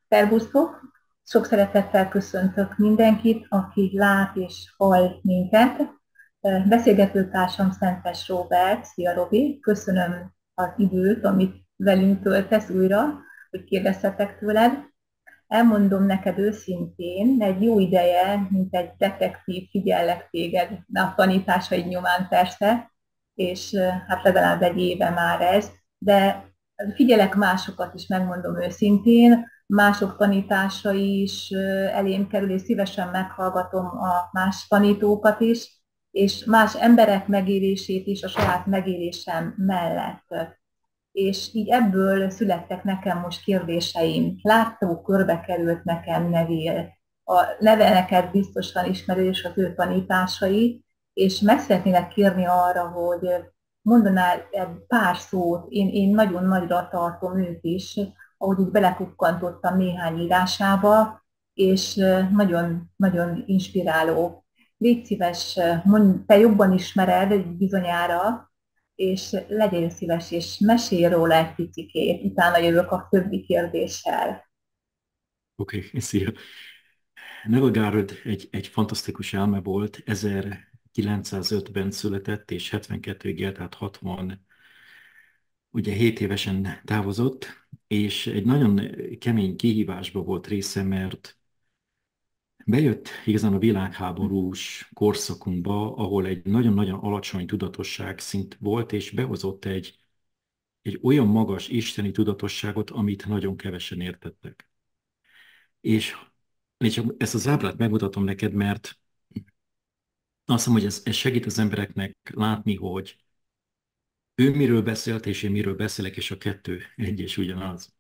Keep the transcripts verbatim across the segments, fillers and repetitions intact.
Szervusztok! Sok szeretettel köszöntök mindenkit, aki lát és hall minket. Beszélgetőtársam Szentes Róbert. Szia, Robi! Köszönöm az időt, amit velünk töltesz újra, hogy kérdezhetek tőled. Elmondom neked őszintén, egy jó ideje, mint egy detektív figyellek téged, de a tanításaid nyomán persze, és hát legalább egy éve már ez, de figyelek másokat is, megmondom őszintén, mások tanításai is elém kerül, és szívesen meghallgatom a más tanítókat is, és más emberek megélését is a saját megélésem mellett. És így ebből születtek nekem most kérdéseim. Látszó körbe került nekem Neville. A neve neked biztosan ismerős, az ő tanításai, és meg szeretnélek kérni arra, hogy mondanál egy pár szót, én, én nagyon nagyra tartom őt is, ahogy így belekukkantottam néhány írásába, és nagyon, nagyon inspiráló. Légy szíves, mondj, te jobban ismered bizonyára, és legyél szíves, és mesélj róla egy picikét, utána jövök a többi kérdéssel. Oké, okay, szia. Neville Goddard egy, egy fantasztikus elme volt, ezerkilencszázötben született, és hetvenkettőig élt, tehát hatvan, ugye hét évesen távozott, és egy nagyon kemény kihívásba volt része, mert bejött igazán a világháborús korszakunkba, ahol egy nagyon-nagyon alacsony tudatosság szint volt, és behozott egy, egy olyan magas isteni tudatosságot, amit nagyon kevesen értettek. És, és csak ezt az ábrát megmutatom neked, mert azt hiszem, hogy ez, ez segít az embereknek látni, hogy ő miről beszélt, és én miről beszélek, és a kettő egy és ugyanaz.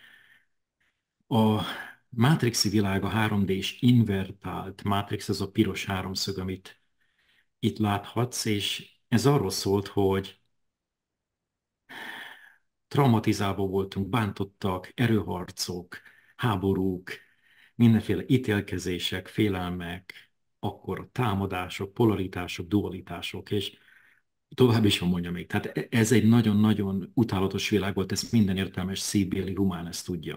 A mátrixi világ, a három dés invertált mátrix, ez a piros háromszög, amit itt láthatsz, és ez arról szólt, hogy traumatizálva voltunk, bántottak, erőharcok, háborúk, mindenféle ítélkezések, félelmek, akkor támadások, polaritások, dualitások, és tovább is van mondja még. Tehát e- ez egy nagyon-nagyon utálatos világ volt, ezt minden értelmes szívbéli humán ezt tudja.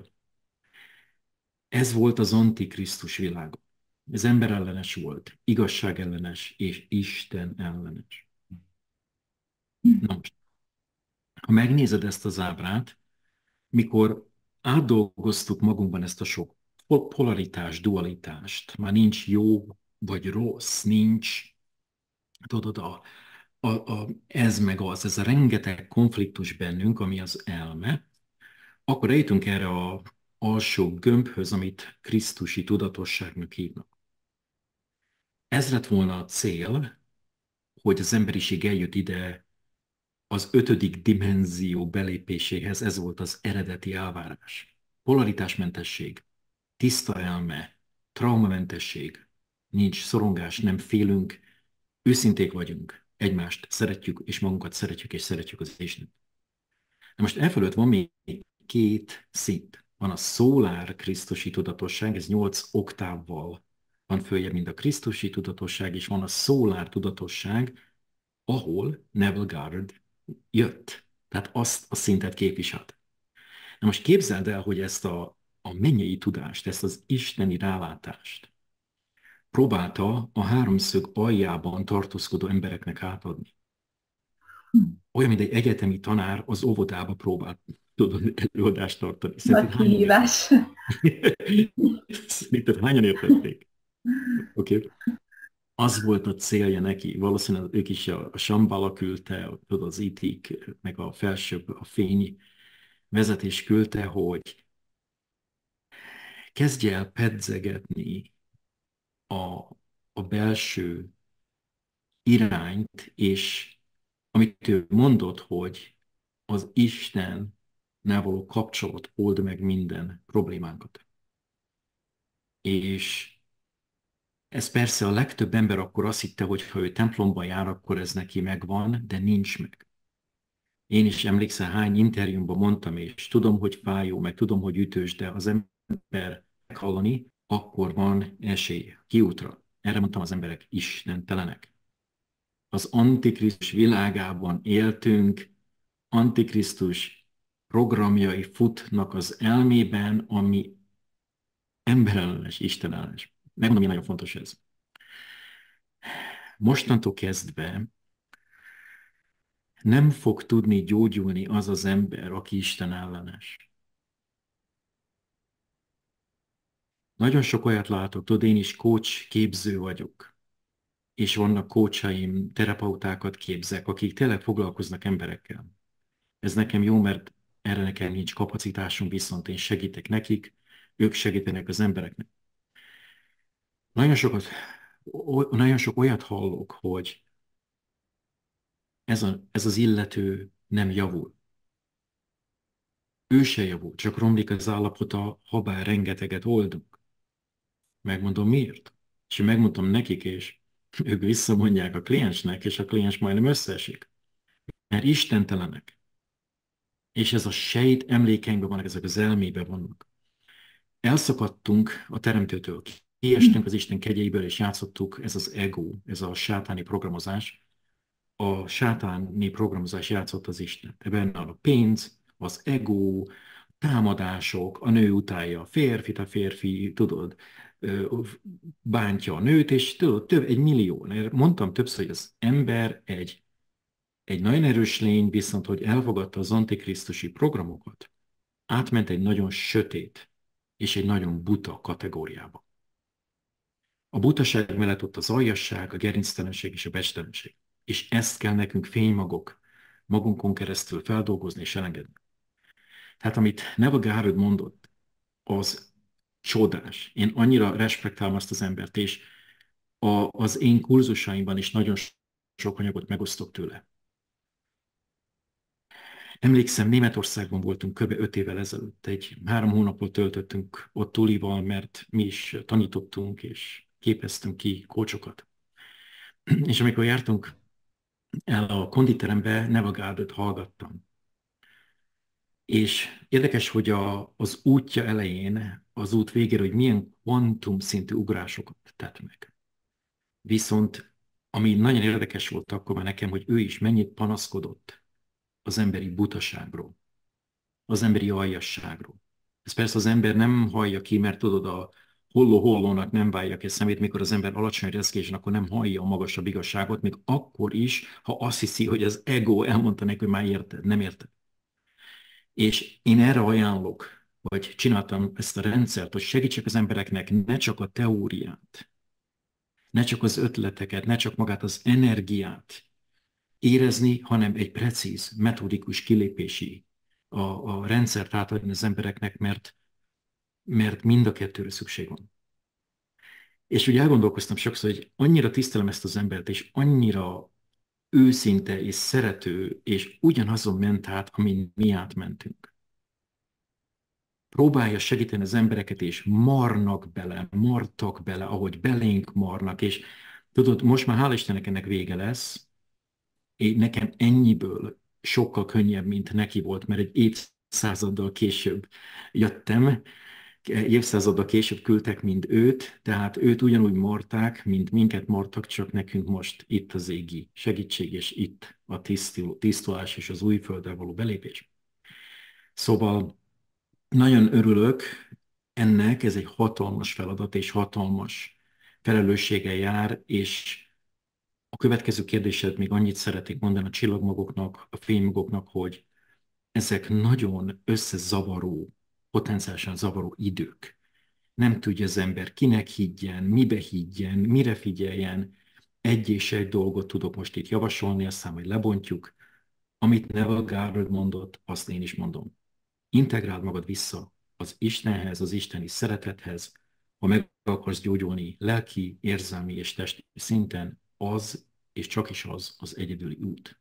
Ez volt az antikrisztus világ. Ez emberellenes volt, igazságellenes és Isten ellenes. Na most, ha megnézed ezt az ábrát, mikor átdolgoztuk magunkban ezt a sok polaritás, dualitást, már nincs jó vagy rossz, nincs, tudod, a, a, a, ez meg az, ez a rengeteg konfliktus bennünk, ami az elme, akkor eljutunk erre a alsó gömbhöz, amit krisztusi tudatosságnak hívnak. Ez lett volna a cél, hogy az emberiség eljut ide az ötödik dimenzió belépéséhez, ez volt az eredeti elvárás. Polaritásmentesség, tiszta elme, traumamentesség, nincs szorongás, nem félünk, őszinték vagyunk, egymást szeretjük, és magunkat szeretjük, és szeretjük az Istent. Na most e fölött van még két szint. Van a szolár krisztusi tudatosság, ez nyolc oktávval van följebb, mint a krisztusi tudatosság, és van a szolár tudatosság, ahol Neville Goddard jött. Tehát azt a szintet képviselt. Na most képzeld el, hogy ezt a, a mennyei tudást, ezt az isteni rálátást próbálta a háromszög aljában tartózkodó embereknek átadni. Olyan, mint egy egyetemi tanár az óvodába próbált, tudod, előadást tartani. Szerinted Nagy hányan kihívás. értették? Szerinted hányan értették? Oké. Okay. Az volt a célja neki, valószínűleg ők is a, a Shambhala küldte, tudod, az itik, meg a felsőbb, a fény vezetés küldte, hogy kezdje el pedzegetni a, a belső irányt, és amit ő mondott, hogy az Istennel való kapcsolat old meg minden problémánkat. És ez persze a legtöbb ember akkor azt hitte, hogy ha ő templomba jár, akkor ez neki megvan, de nincs meg. Én is emlékszem, hány interjúmban mondtam, és tudom, hogy fájó, meg tudom, hogy ütős, de az ember meghallani, akkor van esély kiútra. Erre mondtam, az emberek istentelenek. Az Antikrisztus világában éltünk, Antikrisztus programjai futnak az elmében, ami Emberellenes, istenellenes. Megmondom, mi nagyon fontos ez. Mostantól kezdve nem fog tudni gyógyulni az az ember, aki istenellenes. Nagyon sok olyat látok, tudod, én is coach képző vagyok, és vannak coachaim, terapeutákat képzek, akik tényleg foglalkoznak emberekkel. Ez nekem jó, mert erre nekem nincs kapacitásom, viszont én segítek nekik, ők segítenek az embereknek. Nagyon sokat, o- nagyon sok olyat hallok, hogy ez, a, ez az illető nem javul. Ő se javul, csak romlik az állapota, habár rengeteget oldunk. Megmondom miért. És én megmondtam nekik, és ők visszamondják a kliensnek, és a kliens majdnem összeesik. Mert istentelenek. És ez a sejt emlékeinkben vannak, ezek az elmébe vannak. Elszakadtunk a teremtőtől, kiestünk az Isten kegyeiből, és játszottuk, ez az ego, ez a sátáni programozás. A sátáni programozás játszott az Isten. Ebben a pénz, az ego, támadások, a nő utálja a férfit, a férfi, tudod, bántja a nőt, és tudod, több, egy millió. Mondtam többször, hogy az ember egy, egy nagyon erős lény, viszont hogy elfogadta az antikrisztusi programokat, átment egy nagyon sötét és egy nagyon buta kategóriába. A butaság mellett ott az aljasság, a gerinctelenség és a becstelenség. És ezt kell nekünk fénymagok magunkon keresztül feldolgozni és elengedni. Tehát amit Neville Goddard mondott, az csodás. Én annyira respektálom azt az embert, és a, az én kurzusaimban is nagyon sok anyagot megosztok tőle. Emlékszem, Németországban voltunk kb. öt évvel ezelőtt. Egy három hónapot töltöttünk ott Tulival, mert mi is tanítottunk és képeztünk ki kócsokat. És amikor jártunk el a konditerembe, Neville Goddard hallgattam. És érdekes, hogy a, az útja elején, az út végére, hogy milyen kvantum szintű ugrásokat tett meg. Viszont ami nagyon érdekes volt akkor már nekem, hogy ő is mennyit panaszkodott az emberi butaságról, az emberi aljasságról. Ez persze az ember nem hallja ki, mert tudod, a holló-hollónak nem válja ki szemét, mikor az ember alacsony rezgésen, akkor nem hallja a magasabb igazságot, még akkor is, ha azt hiszi, hogy az ego elmondta neki, hogy már érted, nem érted. És én erre ajánlok, vagy csináltam ezt a rendszert, hogy segítsek az embereknek ne csak a teóriát, ne csak az ötleteket, ne csak magát az energiát érezni, hanem egy precíz, metodikus kilépési a, a rendszert átadni az embereknek, mert, mert mind a kettőre szükség van. És úgy elgondolkoztam sokszor, hogy annyira tisztelem ezt az embert, és annyira őszinte és szerető, és ugyanazon ment át, amin mi átmentünk. Próbálja segíteni az embereket, és marnak bele, martak bele, ahogy belénk marnak, és tudod, most már hál' Istennek ennek vége lesz, és nekem ennyiből sokkal könnyebb, mint neki volt, mert egy évszázaddal később jöttem, évszázaddal később küldtek, mint őt, tehát őt ugyanúgy marták, mint minket martak, csak nekünk most itt az égi segítség, és itt a tisztul, tisztulás és az új földre való belépés. Szóval nagyon örülök ennek, ez egy hatalmas feladat és hatalmas felelősséggel jár, és a következő kérdésed még annyit szeretnék mondani a csillagmagoknak, a fénymagoknak, hogy ezek nagyon összezavaró, potenciálisan zavaró idők. Nem tudja az ember, kinek higgyen, mibe higgyen, mire figyeljen. Egy és egy dolgot tudok most itt javasolni, aztán majd lebontjuk. Amit Neville Goddard mondott, azt én is mondom. Integráld magad vissza az Istenhez, az isteni szeretethez, ha meg akarsz gyógyulni lelki, érzelmi és testi szinten, az, és csak is az, az egyedüli út.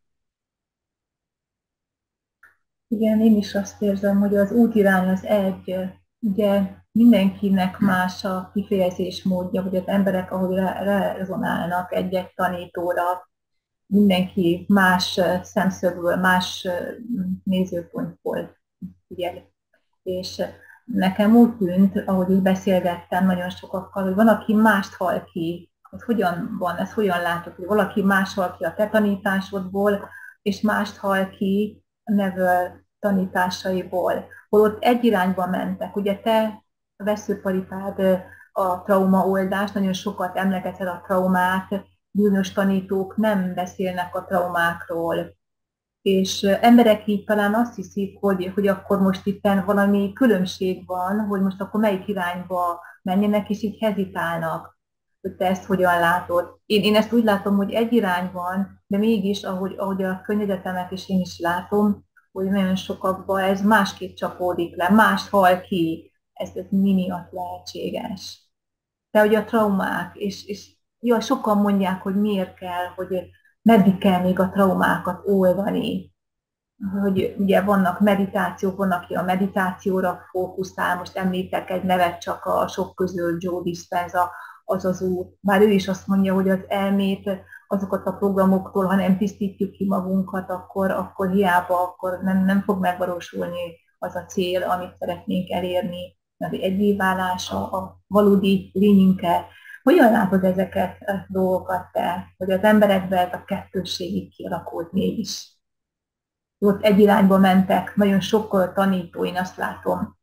Igen, én is azt érzem, hogy az útirány az egy, ugye mindenkinek más a kifejezés módja, hogy az emberek, ahogy re- rezonálnak egy-egy tanítóra, mindenki más szemszögből, más nézőpontból figyel. És nekem úgy tűnt, ahogy így beszélgettem nagyon sokakkal, hogy van, aki mást hall ki, hogy hogyan van, ezt hogyan látod, hogy valaki más hall ki a te tanításodból, és mást hall ki a Neville tanításaiból, holott egy irányba mentek. Ugye te vesszőparipád a traumaoldás, nagyon sokat emlegeted a traumát, bizonyos tanítók nem beszélnek a traumákról, és emberek így talán azt hiszik, hogy, hogy akkor most itt valami különbség van, hogy most akkor melyik irányba menjenek, és így hezitálnak, hogy te ezt hogyan látod. Én, én ezt úgy látom, hogy egy irány van, de mégis, ahogy, ahogy a környezetemet is én is látom, hogy nagyon sokakban ez másképp csapódik le, mást hal ki, ez, ez mi miatt lehetséges. De hogy a traumák, és, és jó, sokan mondják, hogy miért kell, hogy meddig kell még a traumákat oldani, hogy ugye vannak meditációk, van, aki a meditációra fókuszál, most említek egy nevet csak a sok közül, Joe Dispenza, az az úr. Bár ő is azt mondja, hogy az elmét azokat a programoktól, ha nem tisztítjuk ki magunkat, akkor, akkor hiába, akkor nem, nem fog megvalósulni az a cél, amit szeretnénk elérni, mert egyéválása, a valódi lényünkkel. Hogyan látod ezeket a dolgokat te, hogy az emberekben ez a kettősség így kialakult mégis? Ott egy irányba mentek, nagyon sok tanító, én azt látom.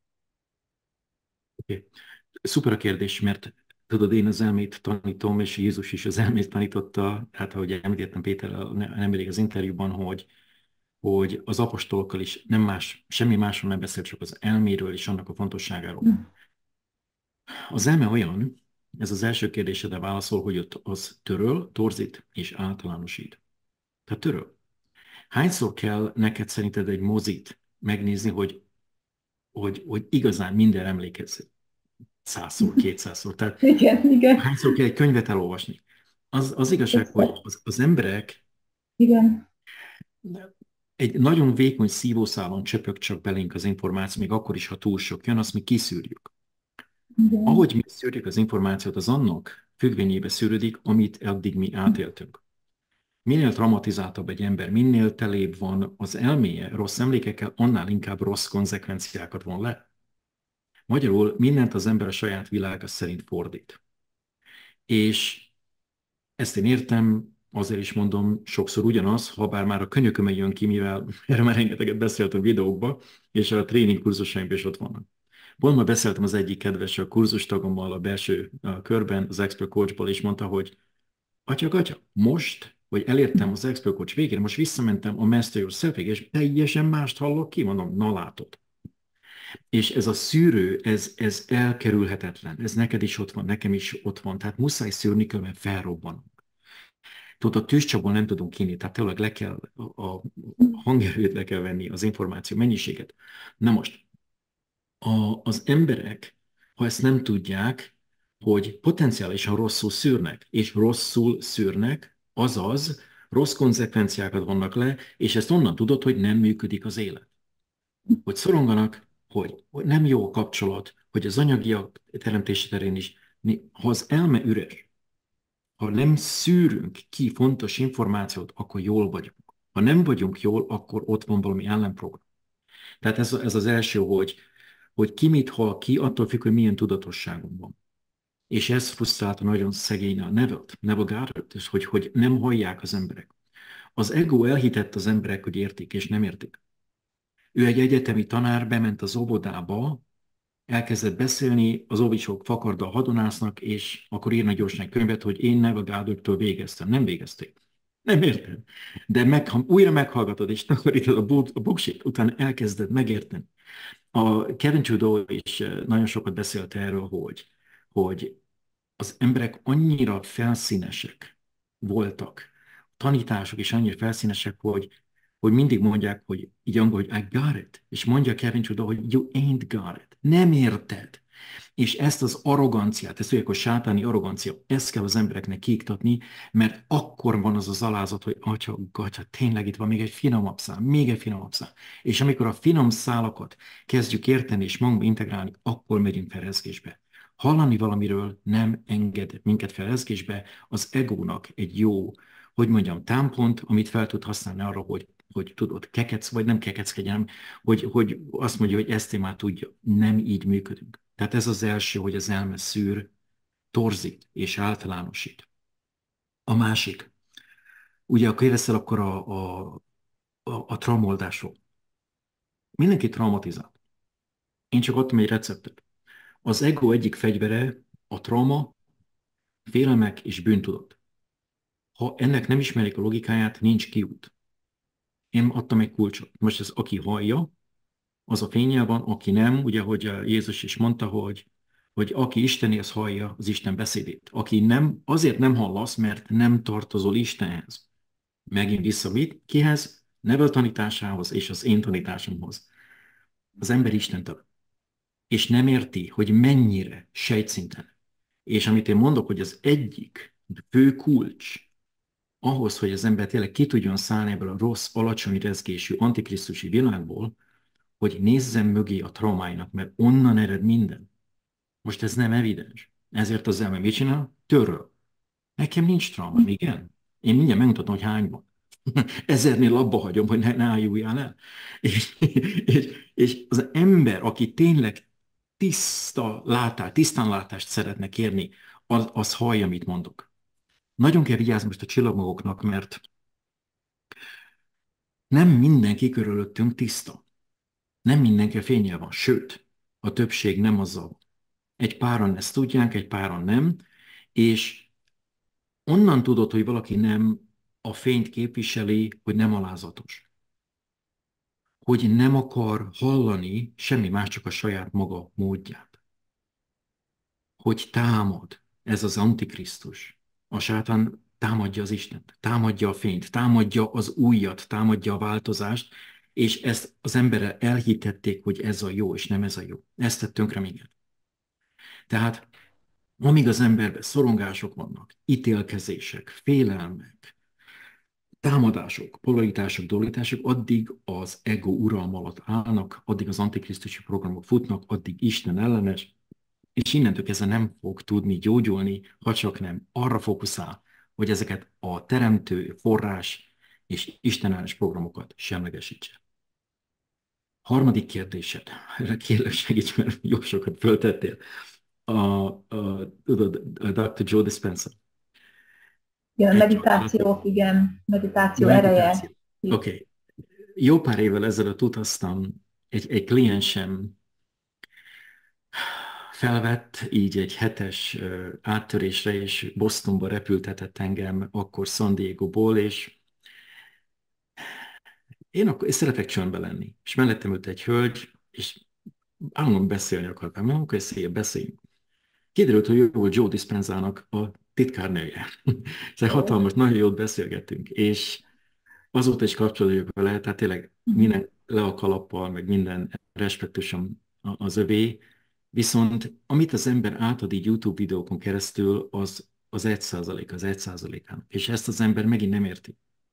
Okay. Szuper a kérdés, mert tudod, én az elmét tanítom, és Jézus is az elmét tanította, hát ahogy említettem Péter nemrég az interjúban, hogy, hogy az apostolokkal is nem más, semmi másról nem beszélt, csak az elméről és annak a fontosságáról. Hm. Az elme olyan, ez az első kérdésedre válaszol, hogy ott az töröl, torzít és általánosít. Tehát töröl. Hányszor kell neked szerinted egy mozit megnézni, hogy, hogy, hogy igazán minden emlékezz? Százszor, kétszázszor. Tehát Igen, igen. hányszor kell egy könyvet elolvasni? Az, az igazság, hogy az, az emberek Igen. egy nagyon vékony szívószálon csöpög csak belénk az információ, még akkor is, ha túl sok jön, azt mi kiszűrjük. Igen. Ahogy mi szűrjük az információt, az annak függvényébe szűrődik, amit eddig mi átéltünk. Minél traumatizáltabb egy ember, minél telébb van az elméje rossz emlékekkel, annál inkább rossz konzekvenciákat von le. Magyarul mindent az ember a saját világa szerint fordít. És ezt én értem, azért is mondom sokszor ugyanaz, ha bár már a könyökömön jön ki, mivel erről már rengeteget beszéltem videókba, és a tréning kurzusaimban is ott vannak. Pont ma beszéltem az egyik kedves a kurzustagommal a belső a körben, az Expert Coachból, és mondta, hogy atya, atya, most, hogy elértem az Expert Coach végére, most visszamentem a Master Yourself-ig, és teljesen mást hallok ki, mondom, na látod. És ez a szűrő, ez, ez elkerülhetetlen. Ez neked is ott van, nekem is ott van. Tehát muszáj szűrni, különben felrobbanunk. Tudod, a tűzcsapból nem tudunk kinni, tehát tényleg le kell, a hangerőt le kell venni, az információ mennyiséget. Na most, a, az emberek, ha ezt nem tudják, hogy potenciálisan rosszul szűrnek, és rosszul szűrnek, azaz rossz konzekvenciákat vannak le, és ezt onnan tudod, hogy nem működik az élet. Hogy szoronganak, hogy, hogy nem jó a kapcsolat, hogy az anyagiak teremtése terén is, ha az elme üres, ha nem szűrünk ki fontos információt, akkor jól vagyunk. Ha nem vagyunk jól, akkor ott van valami ellenprogram. Tehát ez, ez az első, hogy, hogy ki mit hal ki, attól függ, hogy milyen tudatosságunk van. És ez frusztrálta nagyon szegény a Neville-t, Neville Goddard, és hogy, hogy nem hallják az emberek. Az ego elhitett az emberek, hogy értik, és nem értik. Ő egy egyetemi tanár, bement az óvodába, elkezdett beszélni, az óvisok fakarddal hadonásznak, és akkor írna gyorsan egy könyvet, hogy én Neville Goddardtől végeztem. Nem végezték. Nem érted. De meg, ha újra meghallgatod, és takarítod a, bu- a bullshit, utána elkezded megérteni. A Kevin Trudeau is nagyon sokat beszélt erről, hogy, hogy az emberek annyira felszínesek voltak, a tanítások is annyira felszínesek, hogy, hogy mindig mondják, hogy így angol, hogy I got it, és mondja Kevin Trudeau, hogy you ain't got it, nem érted. És ezt az arroganciát, ezt tudják, hogy sátáni arrogancia, ezt kell az embereknek kiiktatni, mert akkor van az az alázat, hogy atya, gatya, tényleg itt van még egy finomabb szál, még egy finomabb szál. És amikor a finom szálakat kezdjük érteni és magunkba integrálni, akkor megyünk felezgésbe. Hallani valamiről nem enged minket felezgésbe, az egónak egy jó, hogy mondjam, támpont, amit fel tud használni arra, hogy, hogy tudod, kekec, vagy nem kekeckedjen, hogy, hogy azt mondja, hogy ezt én már tudja. Nem így működünk. Tehát ez az első, hogy az elme szűr, torzít és általánosít. A másik, ugye akkor éveszel akkor a, a, a, a traumoldásról. Mindenki traumatizált. Én csak adtam egy receptet. Az ego egyik fegyvere a trauma, félelmek és bűntudat. Ha ennek nem ismerik a logikáját, nincs kiút. Én adtam egy kulcsot. Most ez aki hallja, az a fényel van, aki nem, ugye, hogy Jézus is mondta, hogy, hogy aki isteni, az hallja az Isten beszédét. Aki nem, azért nem hallasz, mert nem tartozol Istenhez. Megint vissza mit? Kihez? Nevel tanításához és az én tanításomhoz. Az ember Istentől. És nem érti, hogy mennyire sejtszinten. És amit én mondok, hogy az egyik fő kulcs ahhoz, hogy az ember tényleg ki tudjon szállni ebből a rossz, alacsony rezgésű, antikrisztusi világból, hogy nézzem mögé a traumáinak, mert onnan ered minden. Most ez nem evidens. Ezért az ember mit csinál? Töröl. Nekem nincs trauma, igen. Én mindjárt megmutatom, hogy hány van. Ezernél abba hagyom, hogy ne, ne álljúljál el. És, és, és az ember, aki tényleg tiszta látás, tisztán látást szeretne kérni, az, az hallja, amit mondok. Nagyon kell vigyázni most a csillagmagoknak, mert nem mindenki körülöttünk tiszta. Nem mindenki a fényel van, sőt, a többség nem azzal. Egy páran ezt tudják, egy páran nem, és onnan tudod, hogy valaki nem a fényt képviseli, hogy nem alázatos. Hogy nem akar hallani semmi más, csak a saját maga módját. Hogy támad, ez az Antikrisztus. A sátán támadja az Istent, támadja a fényt, támadja az újat, támadja a változást, és ezt az emberre elhitették, hogy ez a jó, és nem ez a jó. Ezt tett tönkre minket. Tehát amíg az emberben szorongások vannak, ítélkezések, félelmek, támadások, polaritások, dualitások, addig az ego uralma alatt állnak, addig az antikrisztusi programok futnak, addig Isten ellenes, és innentől kezdve nem fog tudni gyógyulni, ha csak nem arra fókuszál, hogy ezeket a teremtő, forrás és istenellenes programokat semlegesítse. Harmadik kérdésed, kérlek segíts, mert jó sokat föltettél. A, a, tudod, a doktor Joe Dispenza. Igen, meditációk, igen, meditáció ereje. Meditáció. Oké. Okay. Jó pár évvel ezelőtt utaztam, egy, egy kliensem felvett így egy hetes áttörésre, és Bostonba repültetett engem, akkor San Diego-ból, és én akkor és szeretek csöndbe lenni. És mellettem ült egy hölgy, és állandóan beszélni akartam. Mondom, hogy szépen beszéljünk. Kiderült, hogy ő volt Joe Dispenzának a titkárnője. Szóval hatalmas, nagyon jót beszélgettünk, és azóta is kapcsolódjuk vele, tehát tényleg minden le a kalappal, meg minden respektusom az övé, viszont amit az ember átad így YouTube videókon keresztül, az az egy százalék, az egy százalékán. És ezt az ember megint nem érti.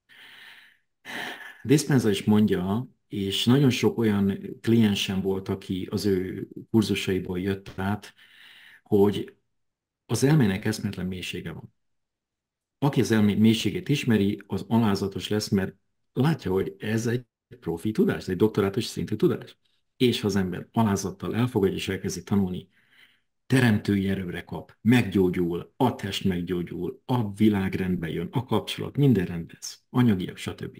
Dispenza is mondja, és nagyon sok olyan kliensem volt, aki az ő kurzusaiból jött át, hogy az elmének eszméletlen mélysége van. Aki az elmé mélységét ismeri, az alázatos lesz, mert látja, hogy ez egy profi tudás, ez egy doktorátus szintű tudás. És ha az ember alázattal elfogadja és elkezdi tanulni, teremtői erőre kap, meggyógyul, a test meggyógyul, a világ rendbe jön, a kapcsolat, minden rendez, anyagiak, stb.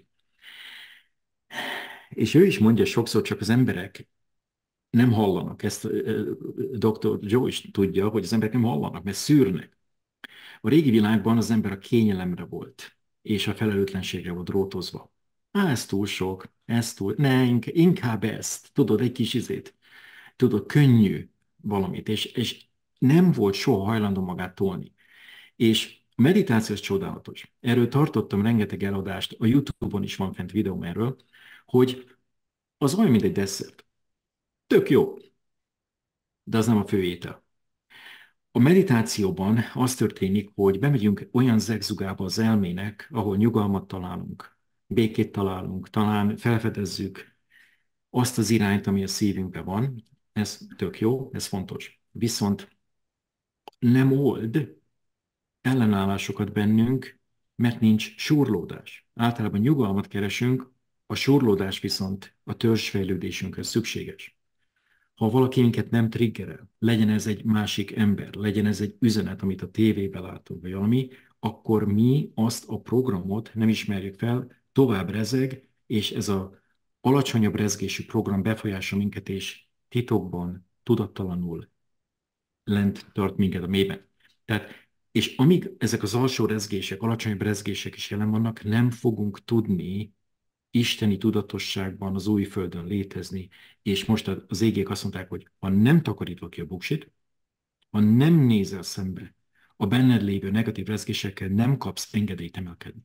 És ő is mondja sokszor, csak az emberek nem hallanak. Ezt doktor Joe is tudja, hogy az emberek nem hallanak, mert szűrnek. A régi világban az ember a kényelemre volt, és a felelőtlenségre volt drótozva. Á, ez túl sok, ez túl, ne, inkább ezt, tudod, egy kis izét, tudod, könnyű valamit, és, és nem volt soha hajlandó magát tolni. És a meditáció az csodálatos. Erről tartottam rengeteg eladást, a YouTube-on is van fent videóm erről, hogy az olyan, mint egy desszert. Tök jó, de az nem a fő étel. A meditációban az történik, hogy bemegyünk olyan zegzugába az elmének, ahol nyugalmat találunk, békét találunk, talán felfedezzük azt az irányt, ami a szívünkben van. Ez tök jó, ez fontos. Viszont nem old ellenállásokat bennünk, mert nincs súrlódás. Általában nyugalmat keresünk, a súrlódás viszont a törzsfejlődésünkhöz szükséges. Ha valaki minket nem triggerel, legyen ez egy másik ember, legyen ez egy üzenet, amit a tévében látunk, vagy valami, akkor mi azt a programot nem ismerjük fel, tovább rezeg, és ez az alacsonyabb rezgésű program befolyásolja minket, és titokban, tudattalanul lent tart minket a mélyben. Tehát, és amíg ezek az alsó rezgések, alacsonyabb rezgések is jelen vannak, nem fogunk tudni isteni tudatosságban az új földön létezni. És most az égék azt mondták, hogy ha nem takarítva ki a buksit, ha nem nézel szembe a benned lévő negatív rezgésekkel, nem kapsz engedélyt emelkedni.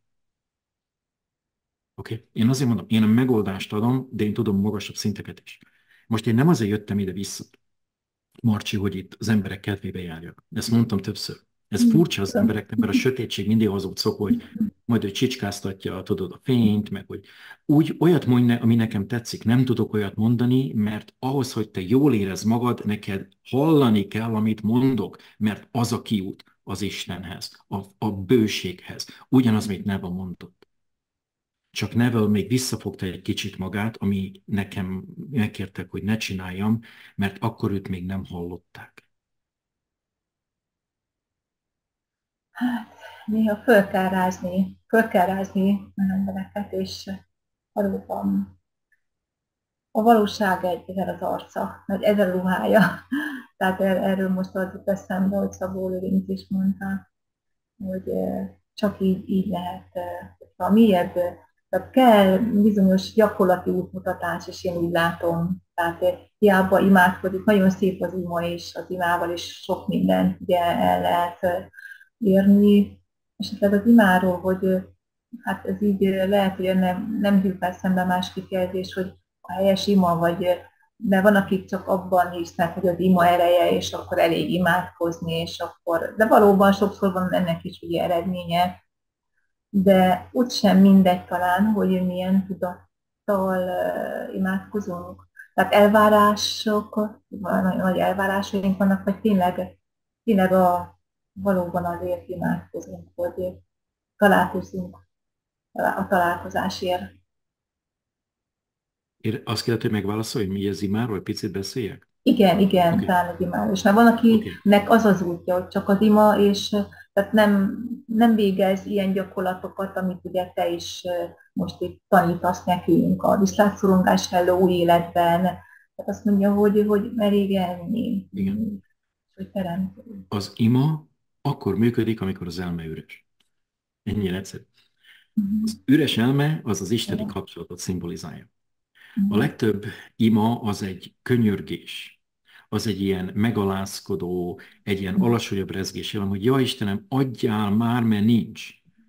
Oké? Okay? Én azért mondom, én a megoldást adom, de én tudom magasabb szinteket is. Most én nem azért jöttem ide vissza, Marcsi, hogy itt az emberek kedvébe járjak. Ezt mondtam többször. Ez furcsa az embereknek, mert a sötétség mindig az ott szok, hogy majd ő csicskáztatja, tudod, a fényt, meg hogy úgy olyat mondj, ne, ami nekem tetszik. Nem tudok olyat mondani, mert ahhoz, hogy te jól érezd magad, neked hallani kell, amit mondok, mert az a kiút az Istenhez, a, a bőséghez. Ugyanaz, amit Neva mondott. Csak Neville még visszafogta egy kicsit magát, ami nekem megkértek, hogy ne csináljam, mert akkor őt még nem hallották. Hát, néha föl kell rázni, föl kell rázni az embereket, és valóban a valóság egy, ezer az arca, vagy ezer ruhája. Tehát er, erről most adott eszembe, hogy Szabó Lőrinc is mondta, hogy csak így, így lehet, ha mélyebb, tehát kell bizonyos gyakorlati útmutatás, és én úgy látom, tehát hiába imádkozik, nagyon szép az ima, és az imával is sok mindent ugye el lehet érni, esetleg az imáról, hogy hát ez így lehet, hogy nem, nem jut eszembe más kifejezés, hogy a helyes ima, vagy de van, akik csak abban hisznek, hogy az ima ereje, és akkor elég imádkozni, és akkor, de valóban sokszor van ennek is ugye eredménye, de úgysem mindegy talán, hogy milyen tudattal uh, imádkozunk. Tehát elvárások, nagy, nagy elvárásaink vannak, vagy tényleg, tényleg a, valóban azért imádkozunk, hogy találkozunk a találkozásért. Én azt kellett, hogy megválaszolj, hogy mi az imáról, picit beszéljek? Igen, igen, Okay. talán az imáról. És már van, akinek az az útja, hogy csak az ima, és tehát nem, nem végez ilyen gyakorlatokat, amit ugye te is most itt tanítasz nekünk a viszlátszorongást helló új életben. Tehát azt mondja, hogy, hogy merég elni. Igen. Hogy terem. Az ima akkor működik, amikor az elme üres. Ennyire egyszerű. Az üres elme az az isteni kapcsolatot szimbolizálja. A legtöbb ima az egy könyörgés, az egy ilyen megalázkodó, egy ilyen alacsonyabb rezgés, hogy ja Istenem, adjál már, mert nincs.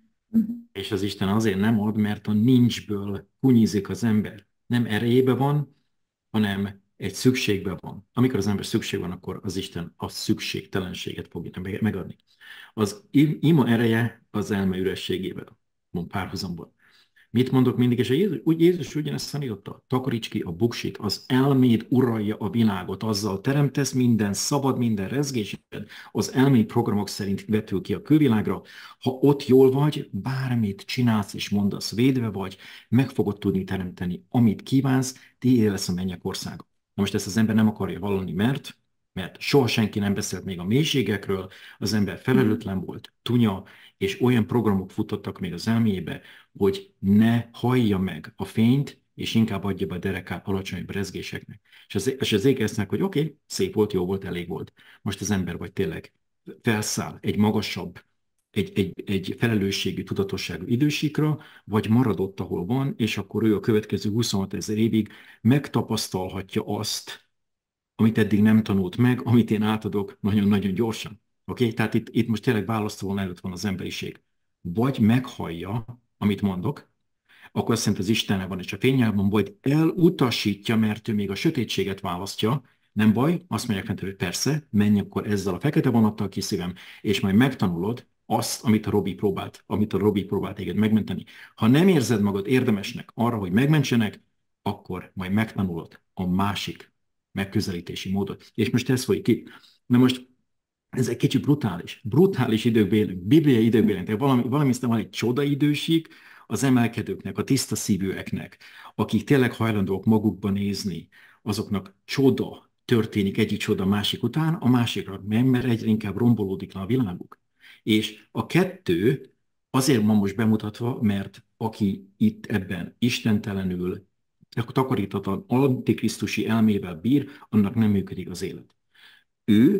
És az Isten azért nem ad, mert a nincsből kunyizik az ember. Nem erejébe van, hanem egy szükségben van. Amikor az ember szükség van, akkor az Isten a szükségtelenséget fogja megadni. Az ima ereje az elme ürességével, mond párhuzamból. Mit mondok mindig, és Jézus, úgy, Jézus ugyanezt tanította, takaríts ki a buksit, az elméd uralja a világot, azzal teremtesz minden szabad, minden rezgésed, az elméd programok szerint vetül ki a külvilágra, ha ott jól vagy, bármit csinálsz és mondasz, védve vagy, meg fogod tudni teremteni, amit kívánsz, tiéd lesz a mennyek országa. Na most ezt az ember nem akarja hallani, mert mert soha senki nem beszélt még a mélységekről, az ember felelőtlen volt, tunya, és olyan programok futottak még az elméjébe, hogy ne hallja meg a fényt, és inkább adja be a derekát alacsonyabb rezgéseknek. És az, és az ég esznek, hogy oké, okay, szép volt, jó volt, elég volt. Most az ember vagy tényleg felszáll egy magasabb, egy, egy, egy felelősségű, tudatosságú idősíkra, vagy marad ott, ahol van, és akkor ő a következő huszonhat ezer évig megtapasztalhatja azt, amit eddig nem tanult meg, amit én átadok nagyon-nagyon gyorsan. Oké? Okay? Tehát itt, itt most tényleg választóvon előtt van az emberiség. Vagy meghallja, amit mondok, akkor azt az Istennel van és a fényelben, vagy elutasítja, mert ő még a sötétséget választja, nem baj, azt mondják fent, hogy persze, menj akkor ezzel a fekete vonattal ki szívem, és majd megtanulod azt, amit a Robi próbált, amit a Robi próbált téged megmenteni. Ha nem érzed magad érdemesnek arra, hogy megmentsenek, akkor majd megtanulod a másik megközelítési módot. És most ez folyik ki. Na most ez egy kicsit brutális. Brutális időkben élünk, bibliai időkben élünk. Valami, valami van egy csodaidőség az emelkedőknek, a tiszta szívűeknek, akik tényleg hajlandók magukba nézni, azoknak csoda történik egyik csoda másik után, a másikra nem, mert egyre inkább rombolódik le a világuk. És a kettő azért van most bemutatva, mert aki itt ebben istentelenül, takarítatlan, antikrisztusi elmével bír, annak nem működik az élet. Ő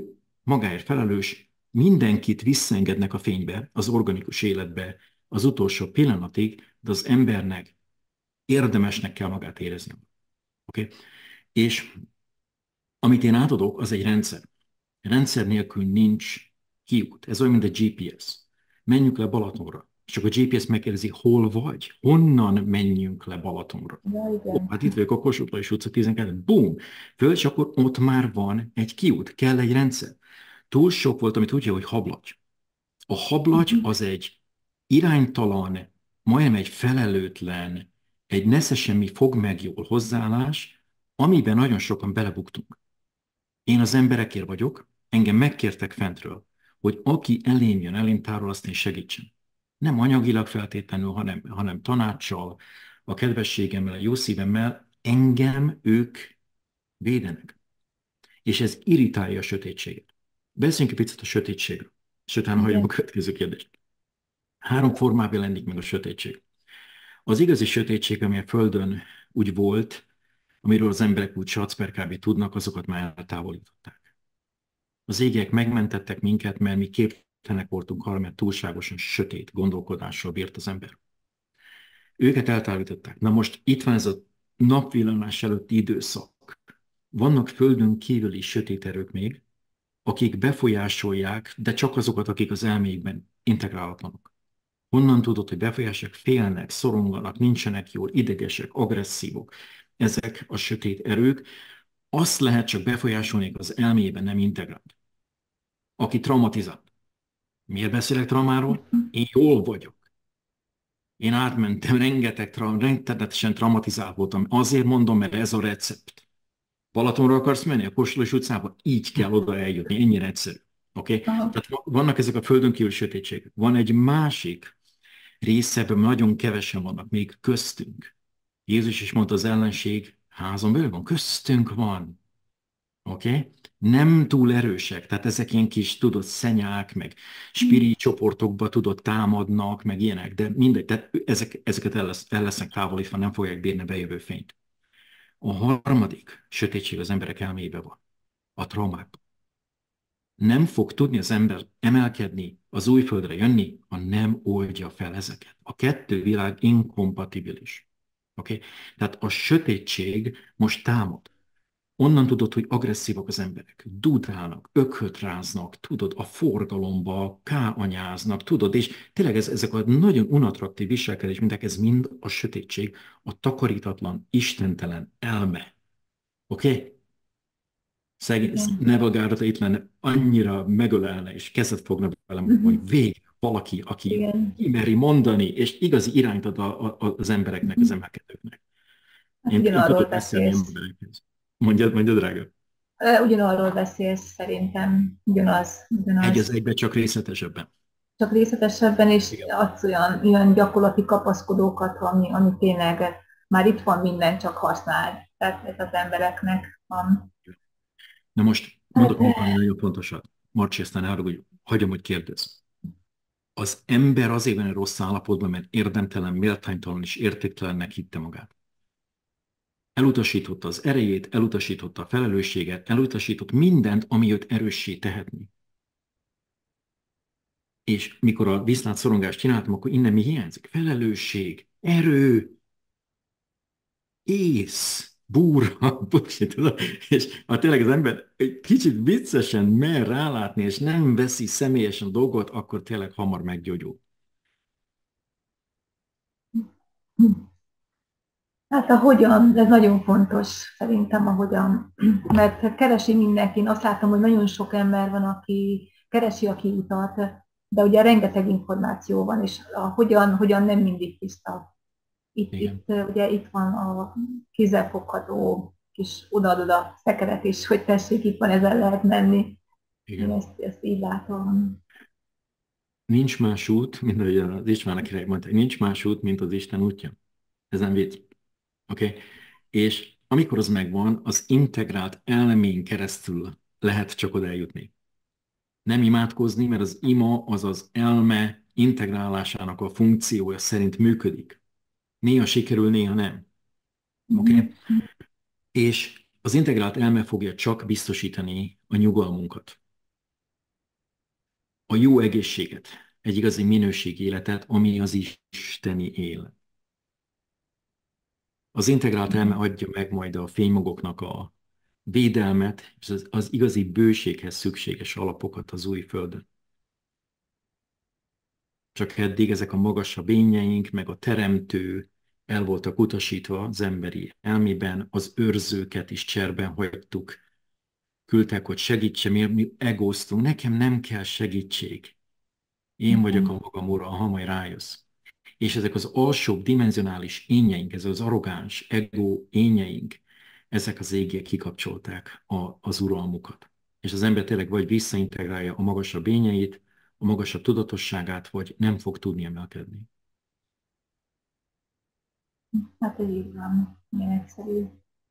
magáért felelős, mindenkit visszaengednek a fénybe, az organikus életbe az utolsó pillanatig, de az embernek érdemesnek kell magát érezni. Okay? És amit én átadok, az egy rendszer. Rendszer nélkül nincs kiút. Ez olyan, mint a gé pé es. Menjünk le Balatonra. És akkor a gé pé es megkérdezi, hol vagy? Honnan menjünk le Balatonra? Ja, Ó, igen. hát itt vagyok a Kossuth Lajos utca tizenkettő. Bum! Föl, és akkor ott már van egy kiút. Kell egy rendszer. Túl sok volt, amit úgy, hogy hablagy. A hablagy Mhm. az egy iránytalan, majdnem egy felelőtlen, egy nesze semmi fog meg jól hozzáállás, amiben nagyon sokan belebuktunk. Én az emberekért vagyok, engem megkértek fentről, hogy aki elém jön, elém tárol, azt én segítsem. Nem anyagilag feltétlenül, hanem, hanem tanácssal, a kedvességemmel, a jó szívemmel, engem ők védenek. És ez irritálja a sötétséget. Beszéljünk egy picit a sötétségről, és utána hagyom a Igen. következő kérdést. Három formában jelenik meg a sötétség. Az igazi sötétség, ami a Földön úgy volt, amiről az emberek úgy satsz per kb. Tudnak, azokat már eltávolították. Az égiek megmentettek minket, mert mi képtelenek voltunk arra, mert túlságosan sötét gondolkodással bírt az ember. Őket eltávolították. Na most itt van ez a napvillanás előtti időszak. Vannak Földön kívüli sötét erők még, akik befolyásolják, de csak azokat, akik az elméjükben integrálatlanok. Honnan tudod, hogy befolyásolják? Félnek, szoronganak, nincsenek jól, idegesek, agresszívok. Ezek a sötét erők. Azt lehet csak befolyásolni, az elméjében nem integrált. Aki traumatizált. Miért beszélek traumáról? Én jól vagyok. Én átmentem, rengeteg, tra rengetegesen traumatizált voltam. Azért mondom, mert ez a recept. Balatonra akarsz menni? A Kossuth utcába? Így kell oda eljutni, ennyire egyszerű. Oké? Okay? Aha. Tehát vannak ezek a földön kívül sötétségek. Van egy másik része, ebben nagyon kevesen vannak, még köztünk. Jézus is mondta, az ellenség házon belül van, köztünk van. Oké? Okay? Nem túl erősek, tehát ezek ilyen kis, tudod, szenyák, meg spiri csoportokba, tudod, támadnak, meg ilyenek, de mindegy, tehát ezek, ezeket el, lesz, el lesznek távolítva, nem fogják bírni bejövő fényt. A harmadik sötétség az emberek elmébe van, a traumák. Nem fog tudni az ember emelkedni, az új földre jönni, ha nem oldja fel ezeket. A kettő világ inkompatibilis. Oké? Okay? Tehát a sötétség most támad. Onnan tudod, hogy agresszívak az emberek, dudálnak, ökhöt ráznak, tudod, a forgalomba káanyáznak, tudod, és tényleg ez, ezek a nagyon unattraktív viselkedés, mindek, ez mind a sötétség, a takarítatlan, istentelen elme. Oké? Okay? Szegény, Igen. Neville itt lenne, annyira megölelne, és kezet fogna velem, hogy Mhm. végre valaki, aki Igen. kimeri mondani, és igazi irányt ad a, a, az embereknek, az Mhm. emelkedőknek. Hát Én, én ugyanarról tudok beszélni beszélsz. emberekhez. Mondjad, mondjad, drága. Ö, Ugyanarról beszélsz szerintem. Ugyanaz, Egy az ugyanaz. egybe, csak részletesebben. Csak részletesebben, és Igen. adsz olyan, olyan gyakorlati kapaszkodókat, ami, ami tényleg már itt van minden, csak használd. Tehát ez az embereknek van. Na most Hát, mondok még valami nagyon fontosat. Marcsi, aztán arra, hogy hagyom, hogy kérdezz. Az ember azért van egy rossz állapotban, mert érdemtelen, méltánytalan és értéktelennek hitte magát. Elutasította az erejét, elutasította a felelősséget, elutasított mindent, ami őt erőssé tehetni. És mikor a viszlát csináltam, akkor innen mi hiányzik? Felelősség, erő, ész, búra, bullshit, tudod? És ha tényleg az ember egy kicsit viccesen mer rálátni, és nem veszi személyesen a dolgot, akkor tényleg hamar meggyógyul. hát a hogyan, ez nagyon fontos szerintem a hogyan, mert keresi mindenki. Én azt látom, hogy nagyon sok ember van, aki keresi a kiutat, de ugye rengeteg információ van, és a hogyan, hogyan nem mindig tiszta. Itt, Igen, itt ugye itt van a kézzelfogható kis odaadod a szekeret is, hogy tessék, itt van, ezzel lehet menni. Én igen. ezt, ezt így látom. Nincs más út, mint ahogy az István király mondta, nincs más út, mint az Isten útja. Ez nem vicc. Oké? Okay? És amikor az megvan, az integrált elmén keresztül lehet csak oda eljutni. Nem imádkozni, mert az ima az az elme integrálásának a funkciója szerint működik. Néha sikerül, néha nem. Oké? Okay? Mhm. És az integrált elme fogja csak biztosítani a nyugalmunkat. a jó egészséget, egy igazi minőségi életet, ami az isteni élet. Az integrált elme adja meg majd a fénymagoknak a védelmet, és az, az igazi bőséghez szükséges alapokat az új földön. Csak eddig ezek a magasabb énjeink, meg a teremtő el voltak utasítva az emberi elmében, az őrzőket is cserben hagytuk, küldtek, hogy segítse, mi, mi egóztunk, nekem nem kell segítség. Én vagyok a magam ura, ha majd rájössz. És ezek az alsóbb dimenzionális énjeink, ez az arrogáns ego énjeink, ezek az égiek kikapcsolták a, az uralmukat. És az ember tényleg vagy visszaintegrálja a magasabb ényeit, a magasabb tudatosságát, vagy nem fog tudni emelkedni. Hát ez így van, milyen egyszerű.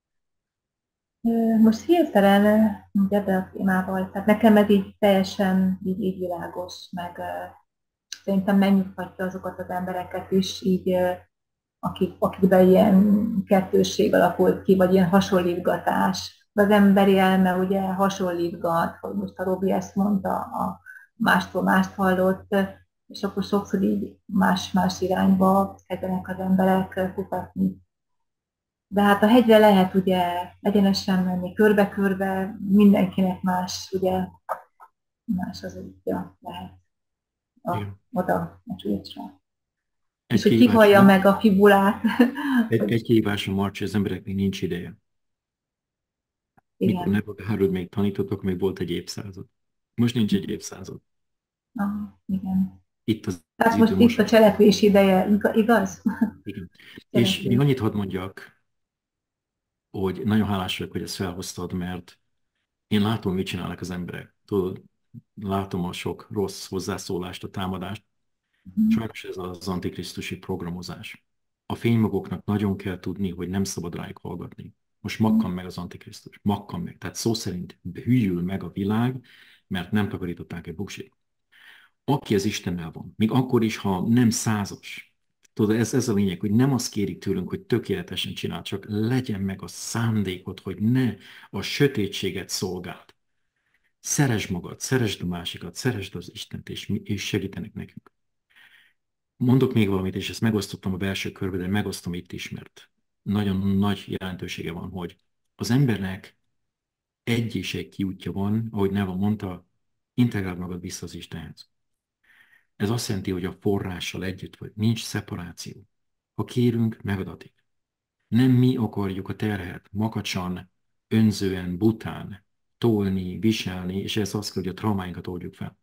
Ö, Most hirtelen így ebben a témával, tehát nekem ez így teljesen így, így világos, meg ö, szerintem megnyugtatja azokat az embereket is, így, ö, akik, akikben ilyen kettősség alakult ki, vagy ilyen hasonlítgatás. Az emberi elme ugye hasonlítgat, hogy most a Robi ezt mondta, a mástól mást hallott, és akkor sokszor így más-más irányba kezdenek az emberek kutatni. De hát a hegyre lehet ugye egyenesen menni, körbe-körbe, mindenkinek más, ugye, más az útja lehet a, Igen. oda a csúcsra. Egy És hogy kihívás, kihallja meg a fibulát, egy, hogy egy kihívás a Marci, az embereknek nincs ideje. Mikor igen. Neville Harold még tanítottak, még volt egy évszázad. Most nincs egy évszázad. Aha, igen. Itt az Tehát idő most itt most. a cselekvés ideje, iga- igaz? Igen. És még Cselekvés. annyit hadd mondjak, hogy nagyon hálás vagyok, hogy ezt felhoztad, mert én látom, mit csinálnak az emberek. Tudod, látom a sok rossz hozzászólást, a támadást. Mhm. Sajnos ez az antikrisztusi programozás. A fénymagoknak nagyon kell tudni, hogy nem szabad rájuk hallgatni. Most makkan meg az antikrisztus. Makkan meg. Tehát szó szerint hűl meg a világ, mert nem takarították egy buksit. Aki az Istennel van, még akkor is, ha nem százas. Tudod, ez, ez a lényeg, hogy nem azt kérik tőlünk, hogy tökéletesen csinál, csak legyen meg a szándékot, hogy ne a sötétséget szolgáld. Szeresd magad, szeresd a másikat, szeresd az Istent, és, és segítenek nekünk. Mondok még valamit, és ezt megosztottam a belső körbe, de megosztom itt is, mert nagyon nagy jelentősége van, hogy az embernek egy és egy kiútja van, ahogy Neva mondta, integráld magad vissza az Istenhez. Ez azt jelenti, hogy a forrással együtt vagy, nincs szeparáció. Ha kérünk, megadatik. Nem mi akarjuk a terhet makacsan, önzően, bután tolni, viselni, és ez azt kell, hogy a traumáinkat oldjuk fel.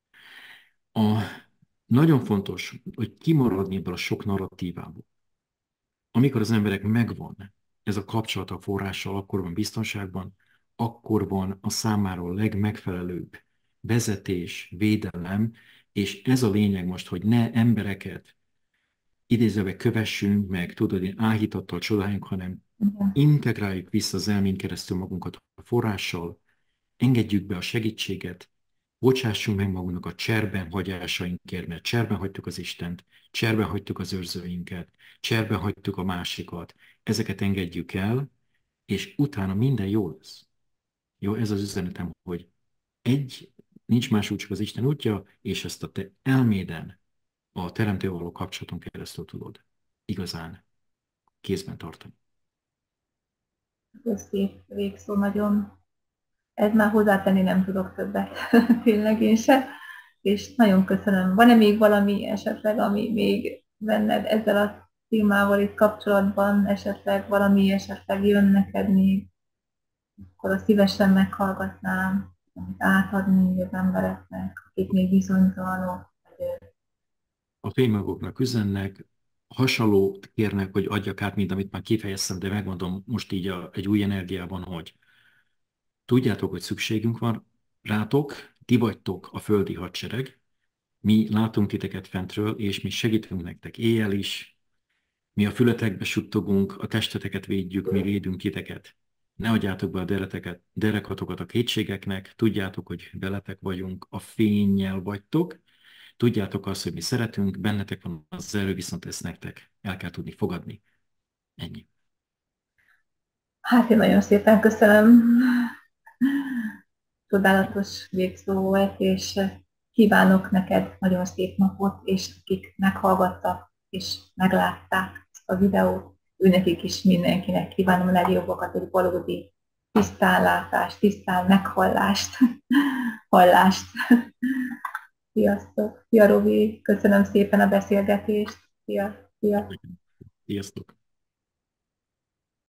A, nagyon fontos, hogy kimaradni ebből a sok narratívából. Amikor az emberek megvan ez a kapcsolat a forrással, akkor van biztonságban, akkor van a számára a legmegfelelőbb vezetés, védelem, és ez a lényeg most, hogy ne embereket idézőbe kövessünk meg, tudod, én áhítattal csodáljunk, hanem Igen. integráljuk vissza az elmén keresztül magunkat a forrással, engedjük be a segítséget, bocsássunk meg magunknak a cserben hagyásainkért, mert cserben hagytuk az Istent, cserben hagytuk az őrzőinket, cserben hagytuk a másikat, ezeket engedjük el, és utána minden jó lesz. Jó, ez az üzenetem, hogy egy, nincs más út, csak az Isten útja, és ezt a te elméden, a teremtővel való kapcsolaton keresztül tudod igazán kézben tartani. Ez szép végszó nagyon. Ez már hozzátenni nem tudok többet, tényleg én se. És nagyon köszönöm. Van-e még valami esetleg, ami még benned ezzel a témával itt kapcsolatban, esetleg valami esetleg jön neked még, akkor azt szívesen meghallgatnám, amit átadni az embereknek, akik még bizonytalanok. vagy, A fénymagoknak üzennek, hasonlót kérnek, hogy adjak át, mint amit már kifejeztem, de megmondom most így a, egy új energiában, hogy tudjátok, hogy szükségünk van rátok, ti vagytok a földi hadsereg, mi látunk titeket fentről, és mi segítünk nektek éjjel is, mi a fületekbe suttogunk, a testeteket védjük, mi védünk titeket. Ne adjátok be a dereteket, derekatokat a kétségeknek, tudjátok, hogy veletek vagyunk, a fénnyel vagytok, tudjátok azt, hogy mi szeretünk, bennetek van az erő, viszont ezt nektek el kell tudni fogadni. Ennyi. Hát én nagyon szépen köszönöm. Csodálatos végszó volt, és Kívánok neked nagyon szép napot, és akik meghallgattak és meglátták a videót, őnekik is mindenkinek kívánom a legjobbakat, hogy valódi tisztánlátást, tisztán meghallást, hallást. Sziasztok! Szia, Robi! Köszönöm szépen a beszélgetést! Szia! Szia! Sziasztok!